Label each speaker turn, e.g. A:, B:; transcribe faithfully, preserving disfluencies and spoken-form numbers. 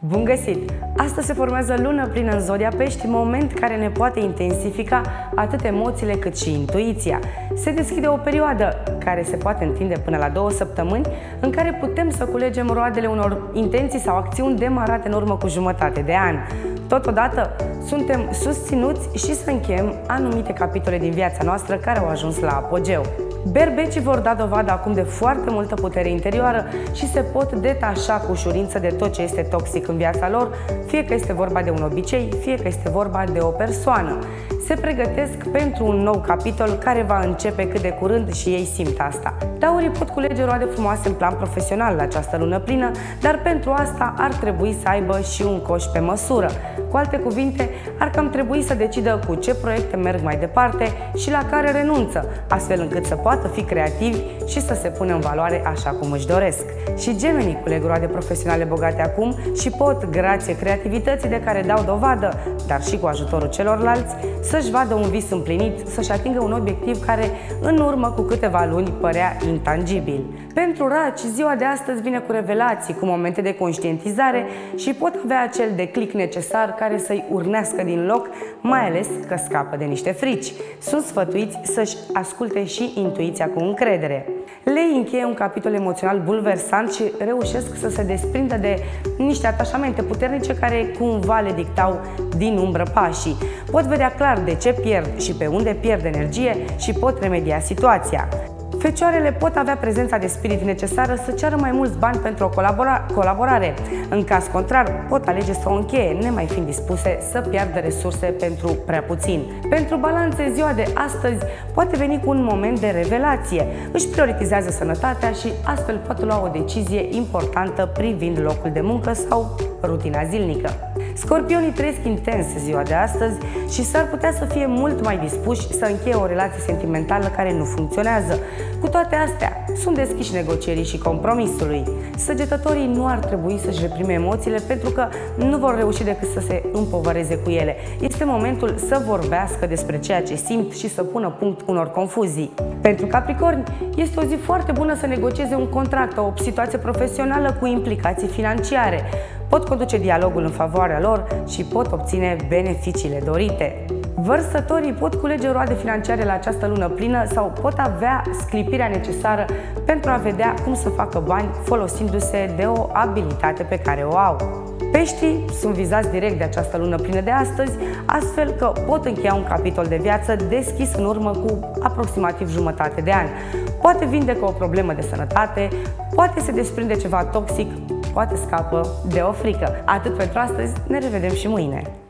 A: Bun găsit! Astăzi se formează lună plină în zodia Pești, moment care ne poate intensifica atât emoțiile cât și intuiția. Se deschide o perioadă care se poate întinde până la două săptămâni, în care putem să culegem roadele unor intenții sau acțiuni demarate în urmă cu jumătate de an. Totodată, suntem susținuți și să încheiem anumite capitole din viața noastră care au ajuns la apogeu. Berbecii vor da dovadă acum de foarte multă putere interioară și se pot detașa cu ușurință de tot ce este toxic în viața lor, fie că este vorba de un obicei, fie că este vorba de o persoană. Se pregătesc pentru un nou capitol care va începe cât de curând și ei simt asta. Taurii pot culege roade frumoase în plan profesional la această lună plină, dar pentru asta ar trebui să aibă și un coș pe măsură. Cu alte cuvinte, ar cam trebui să decidă cu ce proiecte merg mai departe și la care renunță, astfel încât să poată fi creativi și să se pună în valoare așa cum își doresc. Și gemenii culeg roade profesionale bogate acum și pot, grație creativității de care dau dovadă, dar și cu ajutorul celorlalți, să-și vadă un vis împlinit, să-și atingă un obiectiv care în urmă cu câteva luni părea intangibil. Pentru raci, ziua de astăzi vine cu revelații, cu momente de conștientizare și pot avea acel declic necesar care să-i urnească din loc, mai ales că scapă de niște frici. Sunt sfătuiți să-și asculte și intuiția cu încredere. Lei încheie un capitol emoțional bulversant și reușesc să se desprindă de niște atașamente puternice care cumva le dictau din umbră pașii. Pot vedea clar de ce pierd și pe unde pierd energie și pot remedia situația. Fecioarele pot avea prezența de spirit necesară să ceară mai mulți bani pentru o colabora colaborare. În caz contrar, pot alege să o încheie, nemai fiind dispuse să piardă resurse pentru prea puțin. Pentru balanțe, ziua de astăzi poate veni cu un moment de revelație. Își prioritizează sănătatea și astfel poate lua o decizie importantă privind locul de muncă sau rutina zilnică. Scorpionii trăiesc intens ziua de astăzi și s-ar putea să fie mult mai dispuși să încheie o relație sentimentală care nu funcționează. Cu toate astea, sunt deschiși negocierii și compromisului. Săgetătorii nu ar trebui să-și reprime emoțiile pentru că nu vor reuși decât să se împovăreze cu ele. Este momentul să vorbească despre ceea ce simt și să pună punct unor confuzii. Pentru Capricorni, este o zi foarte bună să negocieze un contract, o situație profesională cu implicații financiare. Pot conduce dialogul în favoarea lor și pot obține beneficiile dorite. Vărsătorii pot culege roade financiare la această lună plină sau pot avea sclipirea necesară pentru a vedea cum să facă bani folosindu-se de o abilitate pe care o au. Peștii sunt vizați direct de această lună plină de astăzi, astfel că pot încheia un capitol de viață deschis în urmă cu aproximativ jumătate de an. Poate vindecă o problemă de sănătate, poate se desprinde ceva toxic, poate scapă de o frică. Atât pentru astăzi, ne revedem și mâine!